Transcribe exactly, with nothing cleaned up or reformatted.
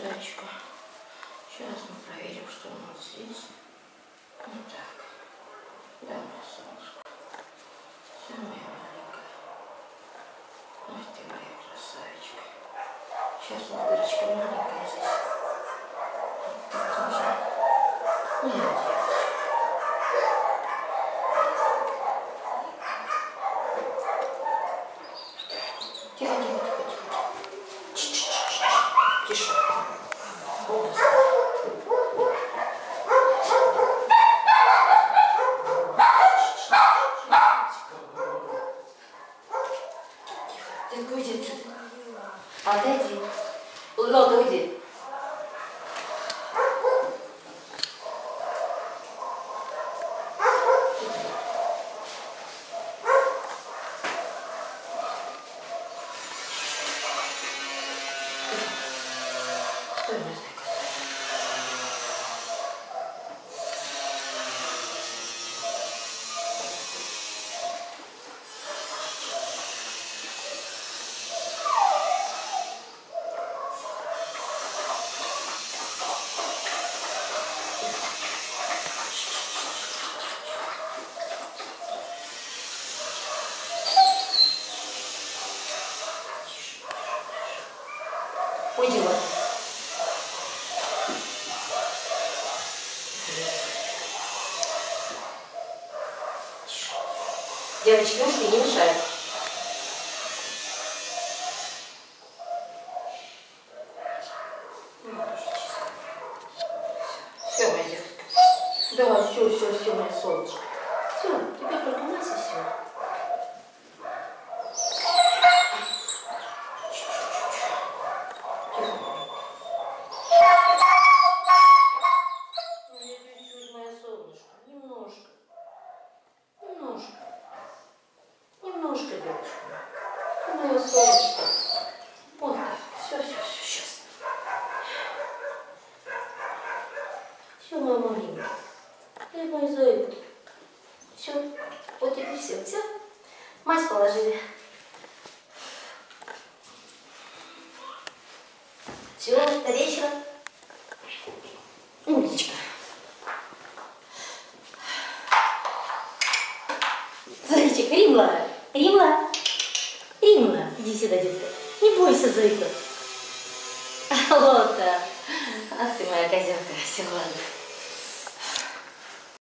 зайчика. Сейчас мы проверим, что у нас здесь. Вот так. Да, моя солнышко. Все, моя маленькая. Ой, ты моя красавичка. Сейчас вот дырочка маленькая здесь. Вот так нужно. Моя девочка. Тихо, тихо, тихо, тихо. Тише. Голос. Тихо, уйди отсюда. Отойди. Лёда, уйди. Стой, моя зайка. Уйди вот. Девочки, ушли, не мешают. Все, моя девочка. Да, все, все, все, моя солнышко. Все, теперь только мазь и все. Немножко, девочка. Мое солнышко. Вот так. Все, все, все, сейчас. Все, моя маленькая. Ты мои зайки. Все. Вот теперь все. Все. Мазь положили. Все, до вечера. Умничка. Зайчик, Римла. Римла, Римла, иди сюда, детка. Не бойся, зайка. Вот так. Ах ты моя козявка. Все, ладно.